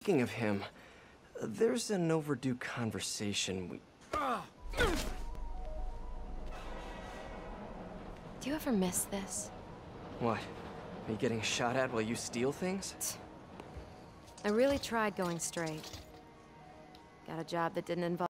Speaking of him, there's an overdue conversation we... Do you ever miss this? What? Me getting shot at while you steal things? I really tried going straight. Got a job that didn't involve